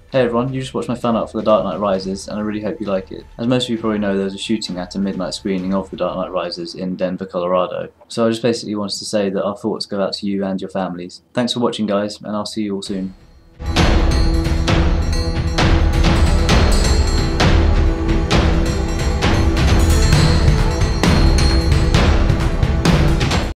Hey everyone, you just watched my fan art for The Dark Knight Rises, and I really hope you like it. As most of you probably know, there was a shooting at a midnight screening of The Dark Knight Rises in Denver, Colorado. So I just basically wanted to say that our thoughts go out to you and your families. Thanks for watching guys, and I'll see you all soon.